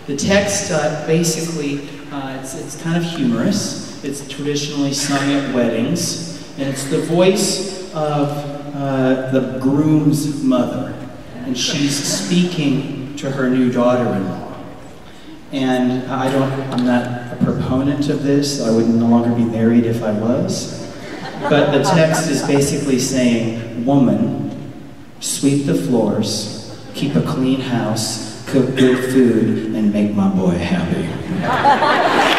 The text basically, it's kind of humorous. It's traditionally sung at weddings, and it's the voice of the groom's mother, and she's speaking to her new daughter-in-law. And I'm not a proponent of this. I would no longer be married if I was. But the text is basically saying, woman, sweep the floors, keep a clean house, cook good food, and make my boy happy.